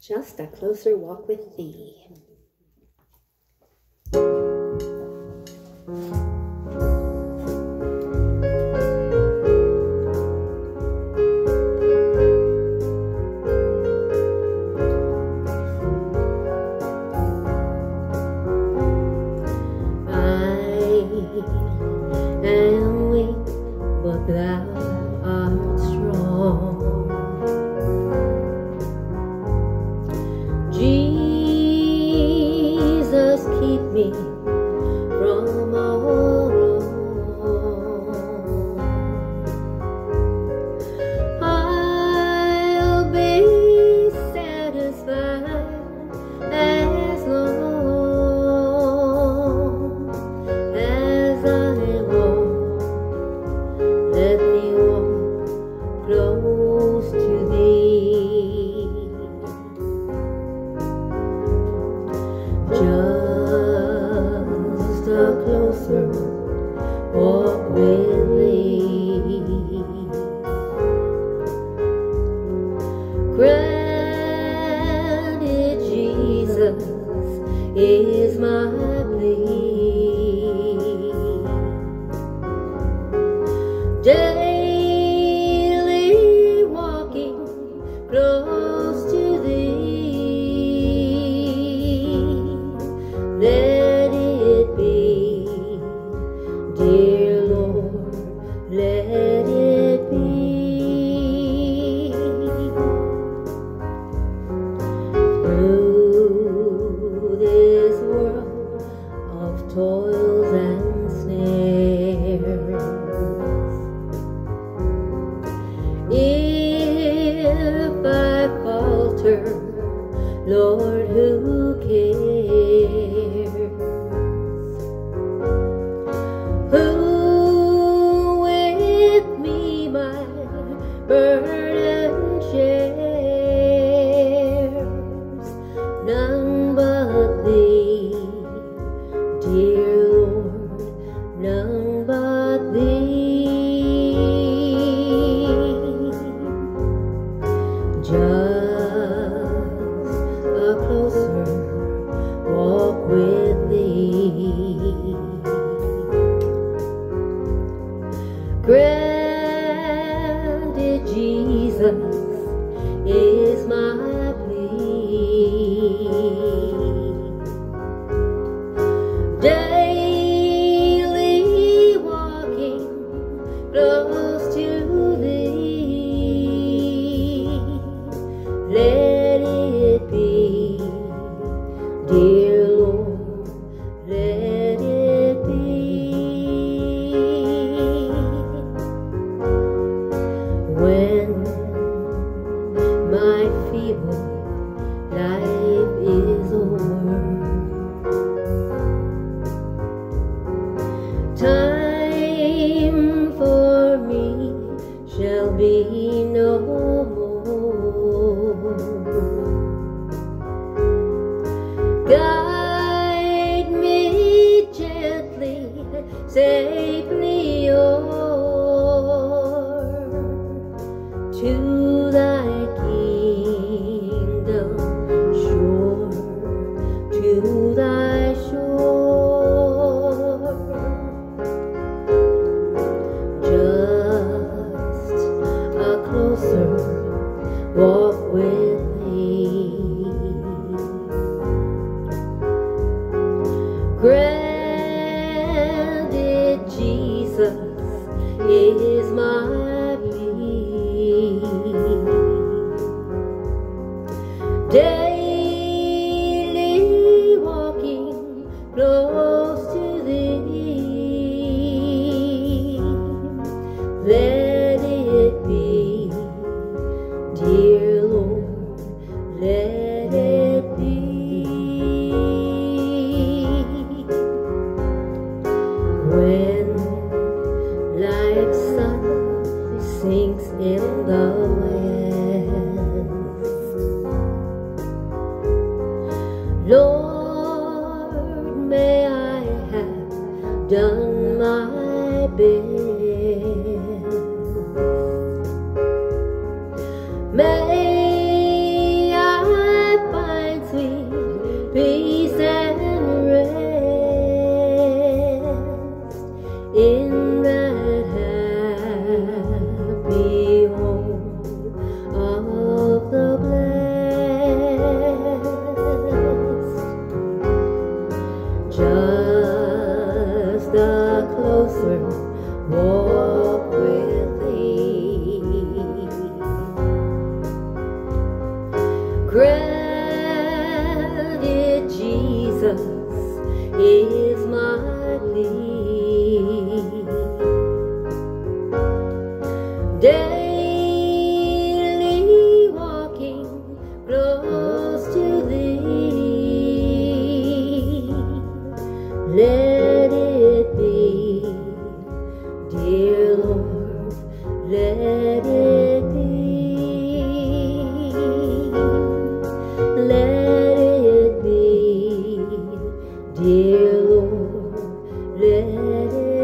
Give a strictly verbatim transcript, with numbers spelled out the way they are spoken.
just a closer walk with thee. I am weak, but thou art strong. Jesus, keep me from all wrong. I'll be satisfied as long as I walk. Let me walk close to thee. Just a closer walk with thee. Granted, Jesus is my plea. Daily walking close to thee. Let it be, dear Lord, let it be. Through this world of toils and snares, if I falter, Lord, who cares? Who with me my burden shares? None but thee, dear Lord, none but thee. Just a closer walk with thee. Granted, Jesus is my plea. Daily walking close to thee. Let it be, dear Lord, let it be. When my feeble life is over, time for me shall be no more. Guide me gently, safely o'er to thy kingdom shore, to thy shore. Just a closer walk with thee. Granted, Jesus is my plea. Daily walking close to thee. Let it be, dear Lord, let it be. When life's sun sinks in the west, Lord, may I have done my best. May I Granted, Jesus is my plea. Daily walking close to Thee, let it be, dear Lord, let it be. Let it be, dear Lord, let it be.